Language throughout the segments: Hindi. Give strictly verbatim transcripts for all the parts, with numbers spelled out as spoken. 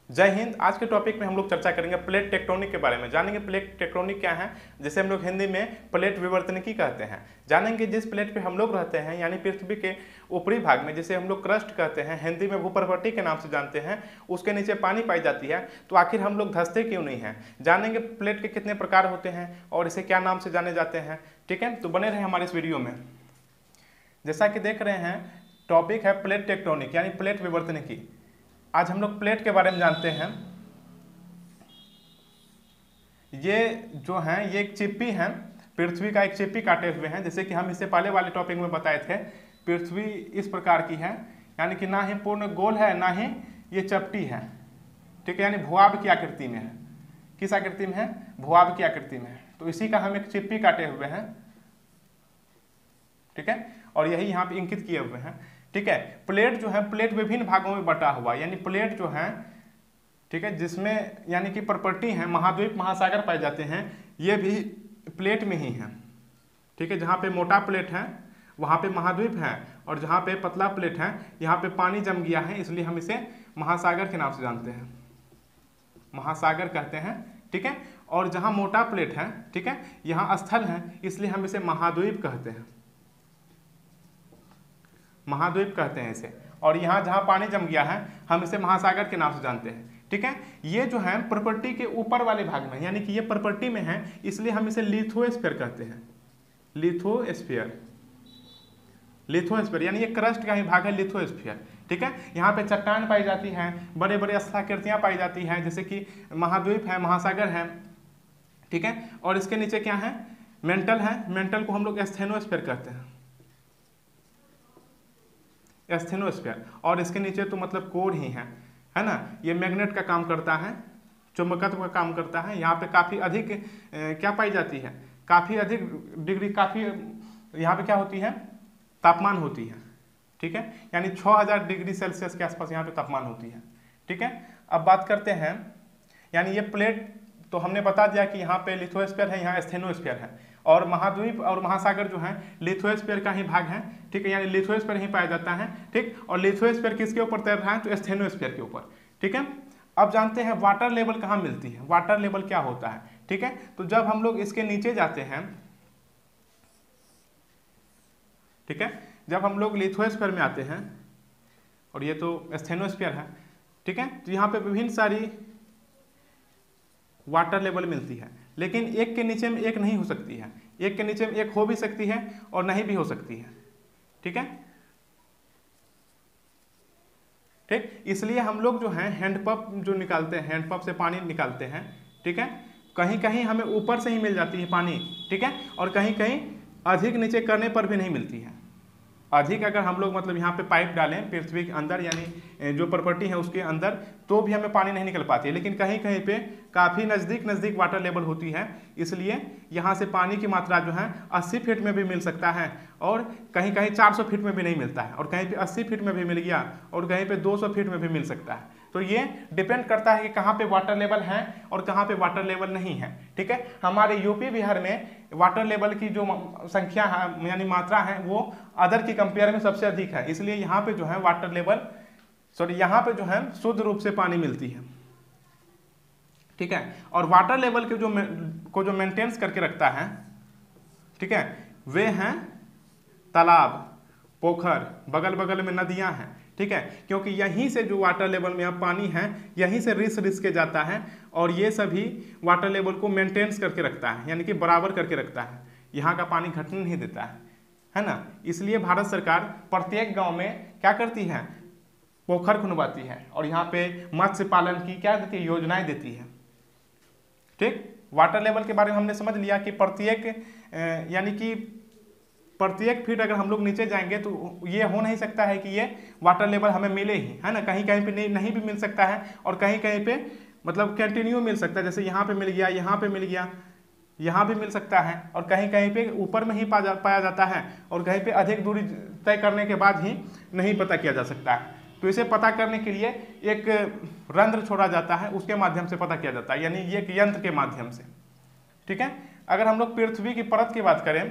जय हिंद। आज के टॉपिक में हम लोग चर्चा करेंगे प्लेट टेक्टोनिक के बारे में। जानेंगे प्लेट टेक्टोनिक क्या है, जिसे हम लोग हिंदी में प्लेट विवर्तनिकी कहते हैं। जानेंगे जिस प्लेट पे हम लोग रहते हैं यानी पृथ्वी के ऊपरी भाग में, जिसे हम लोग क्रस्ट कहते हैं, हिंदी में भूपर्वटी के नाम से जानते हैं, उसके नीचे पानी पाई जाती है, तो आखिर हम लोग धंसते क्यों नहीं हैं। जानेंगे प्लेट के कितने प्रकार होते हैं और इसे क्या नाम से जाने जाते हैं। ठीक है, तो बने रहे हमारे इस वीडियो में। जैसा कि देख रहे हैं, टॉपिक है प्लेट टेक्टोनिक यानी प्लेट विवर्तनिकी। आज हम लोग प्लेट के बारे में जानते हैं। ये जो हैं ये एक चिप्पी है, पृथ्वी का एक चिप्पी काटे हुए हैं। जैसे कि हम इससे पहले वाले टॉपिक में बताए थे, पृथ्वी इस प्रकार की है, यानी कि ना ही पूर्ण गोल है ना ही ये चपटी है। ठीक है, यानी भुआब की आकृति में है। किस आकृति में है? भुआब की आकृति में है। तो इसी का हम एक चिप्पी काटे हुए हैं। ठीक है, और यही यहाँ पे इंकित किए हुए हैं। ठीक है, प्लेट जो है, प्लेट विभिन्न भागों में बटा हुआ, यानी प्लेट जो है, ठीक है, जिसमें यानी कि प्रॉपर्टी है, महाद्वीप महासागर पाए जाते हैं, ये भी प्लेट में ही है। ठीक है, जहाँ पे मोटा प्लेट है वहाँ पे महाद्वीप है, और जहाँ पे पतला प्लेट है यहाँ पे पानी जम गया है, इसलिए हम इसे महासागर के नाम से जानते हैं, महासागर कहते हैं। ठीक है, और जहाँ मोटा प्लेट है, ठीक है, यहाँ स्थल है, इसलिए हम इसे महाद्वीप कहते हैं, महाद्वीप कहते हैं इसे। और यहाँ जहाँ पानी जम गया है हम इसे महासागर के नाम से जानते हैं। ठीक है, ये जो है प्रॉपर्टी के ऊपर वाले भाग में, यानी कि ये प्रॉपर्टी में है, इसलिए हम इसे लिथोस्फीयर कहते हैं, लिथोस्फीयर, लिथोस्फीयर यानी ये क्रस्ट का ही भाग है, लिथोस्फीयर। ठीक है, यहाँ पे चट्टान पाई जाती है, बड़े बड़े स्थलाकृतियाँ पाई जाती हैं, जैसे कि महाद्वीप है, महासागर है। ठीक है, और इसके नीचे क्या है? मेंटल है। मेंटल को हम लोग एस्थेनोस्फीयर कहते हैं, एस्थेनोस्फीयर। और इसके नीचे तो मतलब कोर ही है, है ना। ये मैग्नेट का काम करता है, चुंबकत्व का काम करता है। यहाँ पे काफ़ी अधिक ए, क्या पाई जाती है? काफ़ी अधिक डिग्री, काफ़ी यहाँ पे क्या होती है? तापमान होती है। ठीक है, यानी छः हज़ार डिग्री सेल्सियस के आसपास यहाँ पे तापमान होती है। ठीक है, अब बात करते हैं, यानी ये प्लेट तो हमने बता दिया कि यहाँ पे लिथोस्फीयर है, यहाँ एस्थेनोस्फीयर है, और महाद्वीप और महासागर जो है लिथोस्फीयर का ही भाग है। ठीक है, यानी लिथोस्फीयर ही पाया जाता है। ठीक, और लिथोस्फीयर किसके ऊपर तैर रहा है? तो एस्थेनोस्फीयर के ऊपर। ठीक है, अब जानते हैं वाटर लेवल कहाँ मिलती है, वाटर लेवल क्या होता है। ठीक है, तो जब हम लोग इसके नीचे जाते हैं, ठीक है, जब हम लोग लिथोस्फीयर में आते हैं, और ये तो एस्थेनोस्फीयर है, ठीक है, तो यहाँ पे विभिन्न सारी वाटर लेवल मिलती है, लेकिन एक के नीचे में एक नहीं हो सकती है, एक के नीचे में एक हो भी सकती है और नहीं भी हो सकती है। ठीक है, ठीक, इसलिए हम लोग जो है हैंडपंप जो निकालते हैं, हैंडपंप से पानी निकालते हैं। ठीक है, कहीं कहीं हमें ऊपर से ही मिल जाती है पानी, ठीक है, और कहीं कहीं अधिक नीचे करने पर भी नहीं मिलती है। अधिक अगर हम लोग मतलब यहाँ पे पाइप डालें पृथ्वी के अंदर, यानी जो प्रॉपर्टी है उसके अंदर, तो भी हमें पानी नहीं निकल पाती है। लेकिन कहीं कहीं पे काफ़ी नज़दीक नज़दीक वाटर लेवल होती है, इसलिए यहाँ से पानी की मात्रा जो है अस्सी फीट में भी मिल सकता है, और कहीं कहीं चार सौ फीट में भी नहीं मिलता है, और कहीं पे अस्सी फीट में भी मिल गया, और कहीं पे दो सौ फीट में भी मिल सकता है। तो ये डिपेंड करता है कि कहाँ पे वाटर लेवल है और कहाँ पे वाटर लेवल नहीं है। ठीक है, हमारे यूपी बिहार में वाटर लेवल की जो संख्या है यानी मात्रा है वो अदर की कंपेयर में सबसे अधिक है, इसलिए यहाँ पे जो है वाटर लेवल सॉरी यहाँ पे जो है शुद्ध रूप से पानी मिलती है। ठीक है, और वाटर लेवल के जो को जो मेंटेन्स करके रखता है, ठीक है, वे हैं तालाब, पोखर, बगल बगल में नदियां हैं। ठीक है, क्योंकि यहीं से जो वाटर लेवल में अब पानी है यहीं से रिस रिस के जाता है, और ये सभी वाटर लेवल को मेंटेन्स करके रखता है, यानी कि बराबर करके रखता है, यहाँ का पानी घटने नहीं देता है, है ना। इसलिए भारत सरकार प्रत्येक गांव में क्या करती है? पोखर खुनवाती है, और यहाँ पे मत्स्य पालन की क्या देती है? योजनाएं देती है। ठीक, वाटर लेवल के बारे में हमने समझ लिया कि प्रत्येक यानी कि प्रत्येक फीट अगर हम लोग नीचे जाएंगे तो ये हो नहीं सकता है कि ये वाटर लेवल हमें मिले ही, है ना। कहीं कहीं पे नहीं नहीं भी मिल सकता है, और कहीं कहीं पे मतलब कंटिन्यू मिल सकता है, जैसे यहाँ पे मिल गया, यहाँ पे मिल गया, यहाँ भी मिल सकता है, और कहीं कहीं पे ऊपर में ही पा जा, पाया जाता है, और कहीं पे अधिक दूरी तय करने के बाद ही नहीं पता किया जा सकता है। तो इसे पता करने के लिए एक रंध्र छोड़ा जाता है, उसके माध्यम से पता किया जाता है, यानी एक यंत्र के माध्यम से। ठीक है, अगर हम लोग पृथ्वी की परत की बात करें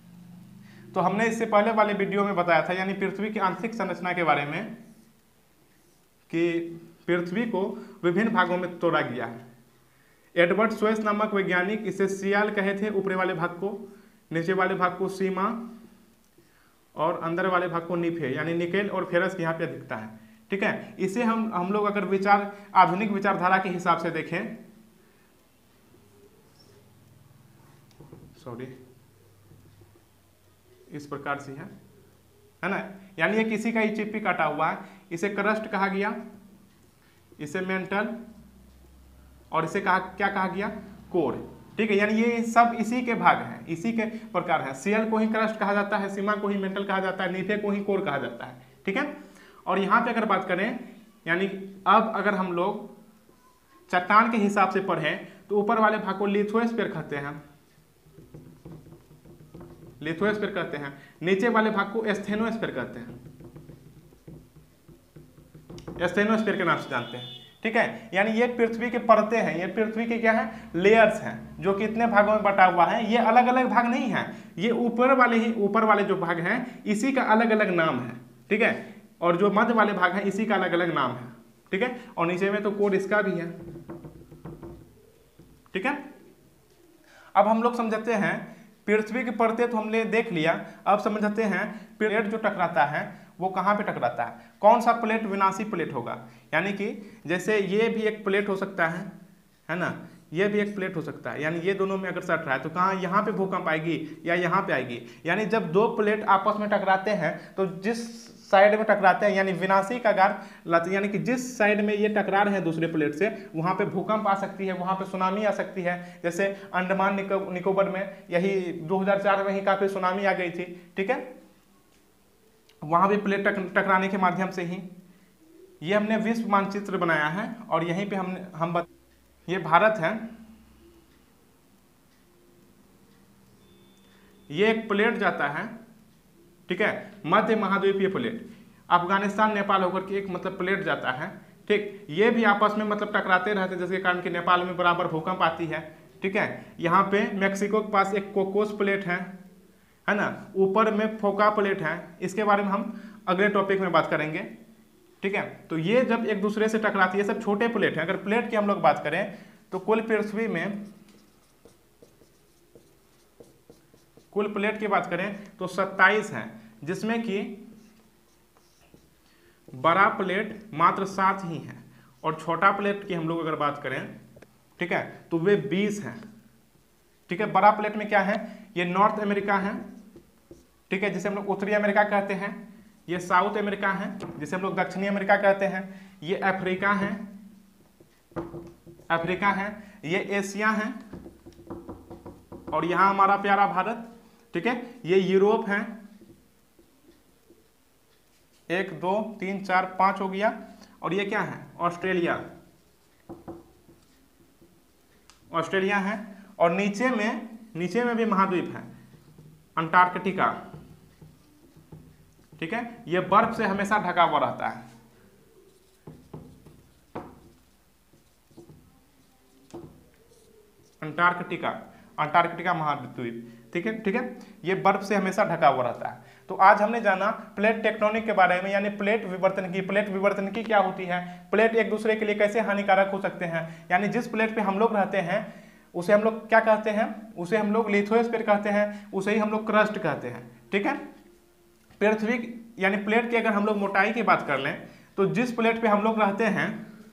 तो हमने इससे पहले वाले वीडियो में बताया था, यानी पृथ्वी की आंतरिक संरचना के बारे में, कि पृथ्वी को विभिन्न भागों में तोड़ा गया है। एडवर्ड स्वेस नामक वैज्ञानिक इसे सियाल कहे थे, ऊपरी वाले भाग को, नीचे वाले भाग को सीमा और अंदर वाले भाग को निफे, यानी निकेल और फेरस यहाँ पे दिखता है। ठीक है, इसे हम हम लोग अगर विचार आधुनिक विचारधारा के हिसाब से देखें, सॉरी इस प्रकार से है है ना, यानी ये किसी का ही चिप्पी काटा हुआ है, इसे क्रस्ट कहा गया, इसे मेंटल, और इसे कहा क्या कहा गया, कोर। ठीक है, यानी ये सब इसी के भाग हैं, इसी के प्रकार हैं। सीएल को ही क्रस्ट कहा जाता है, सीमा को ही मेंटल कहा जाता है, नीफे को ही कोर कहा जाता है। ठीक है, और यहाँ पे अगर बात करें, यानी अब अगर हम लोग चट्टान के हिसाब से पढ़ें तो ऊपर वाले भाग को लिथोस्फीयर कहते हैं, लिथोस्फीयर कहते हैं, नीचे वाले भाग को स्टेनोस्फीयर कहते हैं, स्टेनोस्फीयर के नाम से जानते हैं। ठीक है, यानी ये पृथ्वी के परतें हैं, ये पृथ्वी के क्या है, लेयर्स हैं, जो कितने भागों में बटा हुआ है। ये अलग अलग भाग नहीं है, ये ऊपर वाले ही ऊपर वाले जो भाग हैं इसी का अलग अलग नाम है। ठीक है, और जो मध्य वाले भाग हैं इसी का अलग अलग नाम है। ठीक है, और नीचे में तो कोड इसका भी है। ठीक है, अब हम लोग समझते हैं पृथ्वी की परतें तो हमने देख लिया, अब समझते हैं प्लेट जो टकराता है वो कहाँ पे टकराता है, कौन सा प्लेट विनाशी प्लेट होगा। यानी कि जैसे ये भी एक प्लेट हो सकता है है ना, ये भी एक प्लेट हो सकता है, यानी ये दोनों में अगर सट रहा है तो कहाँ, यहाँ पे भूकंप आएगी या यहाँ पे आएगी। यानी जब दो प्लेट आपस में टकराते हैं तो जिस साइड में टकराते हैं यानी विनाशी का गार, यानी कि जिस साइड में ये टकरा रहे हैं दूसरे प्लेट से, वहाँ पे भूकंप आ सकती है, वहाँ पे सुनामी आ सकती है। जैसे अंडमान निको निकोबार में यही दो हज़ार चार में ही काफी सुनामी आ गई थी। ठीक है, वहाँ भी प्लेट टक, टकराने के माध्यम से ही। ये हमने विश्व मानचित्र बनाया है और यहीं पे हमने हम बत... ये भारत है, ये एक प्लेट जाता है। ठीक है, मध्य महाद्वीपीय प्लेट, अफगानिस्तान नेपाल होकर के एक मतलब प्लेट जाता है। ठीक, ये भी आपस में मतलब टकराते रहते हैं, जिसके कारण कि नेपाल में बराबर भूकंप आती है। ठीक है, यहाँ पे मेक्सिको के पास एक कोकोस प्लेट है है ना, ऊपर में फोका प्लेट है, इसके बारे में हम अगले टॉपिक में बात करेंगे। ठीक है, तो ये जब एक दूसरे से टकराती है, सब छोटे प्लेट हैं। अगर प्लेट की हम लोग बात करें तो कुल पृथ्वी में कुल प्लेट की बात करें तो सत्ताईस हैं, जिसमें कि बड़ा प्लेट मात्र सात ही हैं और छोटा प्लेट की हम लोग अगर बात करें, ठीक है, तो वे बीस हैं। ठीक है, बड़ा प्लेट में क्या है, ये नॉर्थ अमेरिका है, ठीक है, जिसे हम लोग उत्तरी अमेरिका कहते हैं, ये साउथ अमेरिका है जिसे हम लोग दक्षिणी अमेरिका कहते हैं, ये अफ्रीका है अफ्रीका है ये एशिया है, और यहाँ हमारा प्यारा भारत। ठीक है, ये यूरोप है, एक दो तीन चार पांच हो गया, और ये क्या है, ऑस्ट्रेलिया ऑस्ट्रेलिया है, और नीचे में नीचे में भी महाद्वीप है, अंटार्कटिका। ठीक है, ये बर्फ से हमेशा ढका हुआ रहता है। अंटार्कटिका अंटार्कटिका महाद्वीप। ठीक है ठीक है, ये बर्फ से हमेशा ढका हुआ रहता है। तो आज हमने जाना प्लेट टेक्टोनिक के बारे में, यानी प्लेट विवर्तन की। प्लेट विवर्तन की क्या होती है, प्लेट एक दूसरे के लिए कैसे हानिकारक हो सकते हैं, यानी जिस प्लेट पे हम लोग रहते हैं उसे हम लोग क्या कहते हैं, उसे हम लोग लिथोस्फीयर कहते हैं, उसे ही हम लोग क्रस्ट कहते हैं। ठीक है, पृथ्वी यानी प्लेट की अगर हम लोग मोटाई की बात कर लें तो जिस प्लेट पे हम लोग रहते हैं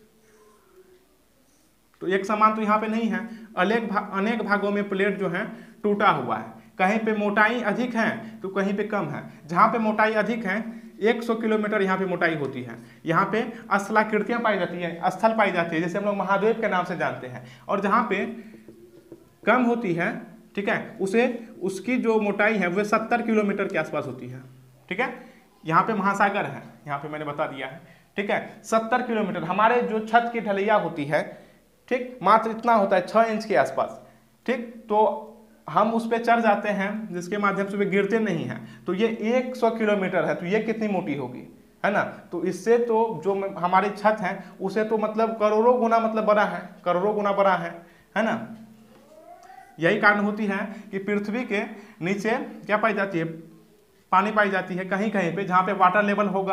तो एक समान तो यहाँ पे नहीं है, अनेक भा, अनेक भागों में प्लेट जो है टूटा हुआ है। कहीं पे मोटाई अधिक है तो कहीं पे कम है। जहाँ पे मोटाई अधिक है सौ किलोमीटर यहाँ पे मोटाई होती है, यहाँ पे स्थलाकृतियाँ पाई जाती है, स्थल पाई जाती है, जैसे हम लोग महाद्वीप के नाम से जानते हैं। और जहाँ पे कम होती है, ठीक है, उसे उसकी जो मोटाई है वह सत्तर किलोमीटर के आसपास होती है। ठीक है, यहाँ पे महासागर है, यहाँ पे मैंने बता दिया है। ठीक है, सत्तर किलोमीटर। हमारे जो छत की ढलैया होती है, ठीक, मात्र इतना होता है, छः इंच के आसपास। ठीक, तो हम उस पर चढ़ जाते हैं जिसके माध्यम से वे गिरते नहीं हैं। तो ये सौ किलोमीटर है, तो ये कितनी मोटी होगी, है ना। तो इससे तो जो हमारी छत है उसे तो मतलब करोड़ों गुना मतलब बड़ा है, करोड़ों गुना बड़ा है, है ना। यही कारण होती है कि पृथ्वी के नीचे क्या पाई जाती है, पानी पाई जाती है कहीं कहीं पे, जहाँ पे वाटर लेवल होगा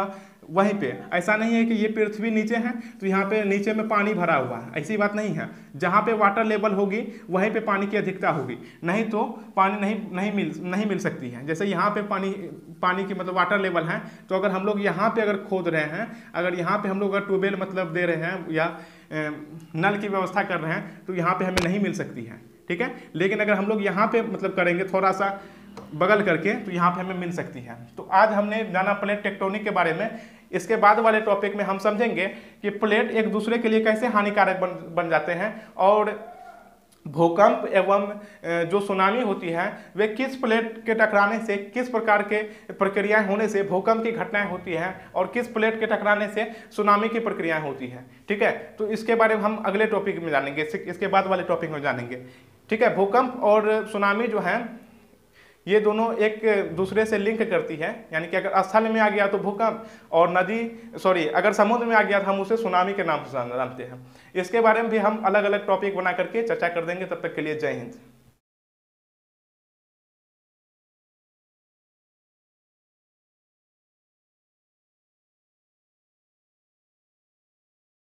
वहीं पे। ऐसा नहीं है कि ये पृथ्वी नीचे है तो यहाँ पे नीचे में पानी भरा हुआ है, ऐसी बात नहीं है। जहाँ पे वाटर लेवल होगी वहीं पे पानी की अधिकता होगी, नहीं तो पानी नहीं नहीं मिल नहीं मिल सकती है। जैसे यहाँ पे पानी पानी की मतलब वाटर लेवल है, तो अगर हम लोग यहाँ पे अगर खोद रहे हैं, अगर यहाँ पे हम लोग अगर ट्यूबवेल मतलब दे रहे हैं या नल की व्यवस्था कर रहे हैं, तो यहाँ पे हमें नहीं मिल सकती है, ठीक है। लेकिन अगर हम लोग यहाँ पे मतलब करेंगे थोड़ा सा बगल करके, तो यहाँ पे हमें मिल सकती है। तो आज हमने जाना प्लेट टेक्टोनिक के बारे में। इसके बाद वाले टॉपिक में हम समझेंगे कि प्लेट एक दूसरे के लिए कैसे हानिकारक बन बन जाते हैं, और भूकंप एवं जो सुनामी होती है वे किस प्लेट के टकराने से, किस प्रकार के प्रक्रियाएं होने से भूकंप की घटनाएं होती हैं, और किस प्लेट के टकराने से सुनामी की प्रक्रियाएं होती हैं, ठीक है। तो इसके बारे में हम अगले टॉपिक में जानेंगे, इसके बाद वाले टॉपिक में जानेंगे, ठीक है। भूकंप और सुनामी जो है ये दोनों एक दूसरे से लिंक करती है, यानी कि अगर स्थल में आ गया तो भूकंप, और नदी सॉरी अगर समुद्र में आ गया तो हम उसे सुनामी के नाम से जानते हैं। इसके बारे में भी हम अलग अलग टॉपिक बना करके चर्चा कर देंगे। तब तक के लिए जय हिंद।